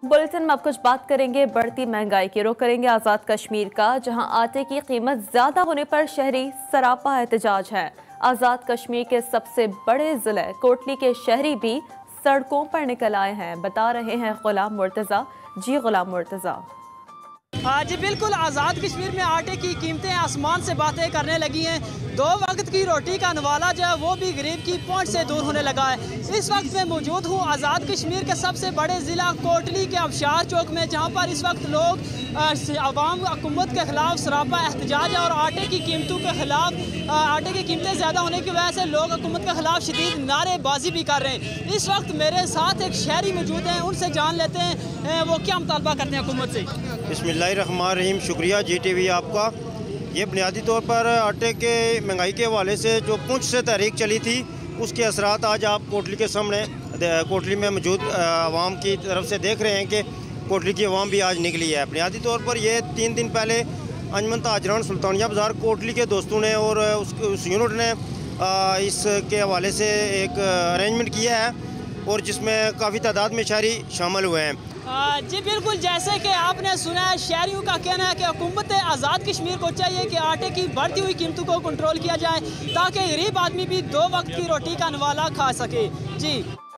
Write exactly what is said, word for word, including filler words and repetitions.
Bulletin में अब कुछ बात करेंगे बढ़ती महंगाई की। रुख करेंगे आज़ाद कश्मीर का, जहां आटे की कीमत ज्यादा होने पर शहरी सरापा एहतजाज है। आज़ाद कश्मीर के सबसे बड़े जिले कोटली के शहरी भी सड़कों पर निकल आए हैं। बता रहे हैं गुलाम मुर्तज़ा। जी गुलाम मुर्तज़ा। हाँ जी बिल्कुल, आज़ाद कश्मीर में आटे की कीमतें आसमान से बातें करने लगी हैं। दो वक्त की रोटी का नवाला जो है वो भी गरीब की पहुंच से दूर होने लगा है। इस वक्त मैं मौजूद हूँ आज़ाद कश्मीर के सबसे बड़े ज़िला कोटली के अबशार चौक में, जहाँ पर इस वक्त लोग अवाम हुकूमत के खिलाफ सरापा एहतजाज है और आटे की कीमतों के खिलाफ आटे की कीमतें ज़्यादा होने की वजह से लोग हुकूमत के खिलाफ शदीद नारेबाजी भी कर रहे हैं। इस वक्त मेरे साथ एक शहरी मौजूद हैं, उनसे जान लेते हैं वो क्या मुतालबा करते हैं हुकूमत से। बिस्मिल्लाहिर्रहमानिर्रहीम। शुक्रिया जी टी वी आपका। ये बुनियादी तौर पर आटे के महंगाई के हवाले से जो पुंछ से तहरीक चली थी उसके असरात आज आप कोटली के सामने कोटली में मौजूद आवाम की तरफ से देख रहे हैं कि कोटली की आवाम भी आज निकली है। बुनियादी तौर पर ये तीन दिन पहले अंजमन ताजरान सुल्तानिया बाज़ार कोटली के दोस्तों ने और उस, उस यूनिट ने इसके हवाले से एक अरेंजमेंट किया है और जिसमें काफ़ी तादाद में शहरी शामिल हुए हैं। आ, जी बिल्कुल, जैसे कि आपने सुना है, शहरियों का कहना है कि हुकूमत आज़ाद कश्मीर को चाहिए कि आटे की बढ़ती हुई कीमतों को कंट्रोल किया जाए ताकि गरीब आदमी भी दो वक्त की रोटी का नवाला खा सके। जी।